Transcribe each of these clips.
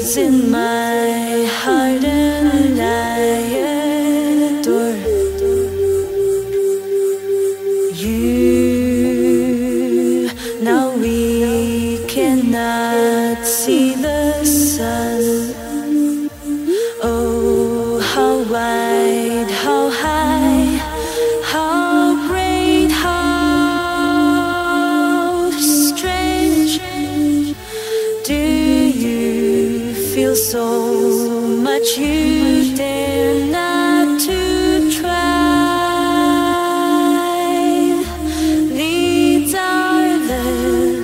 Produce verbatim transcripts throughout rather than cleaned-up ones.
in my heart and I adore you. Now we cannot see the sun. Oh, how wide, how high, how great, how strange. Do you feel so much you dare not to try? Needs are there.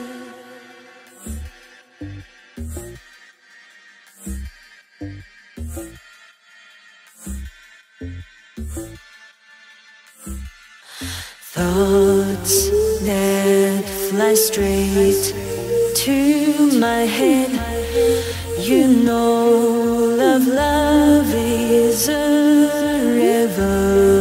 Thoughts that fly straight to my head. You know, love, love is a river.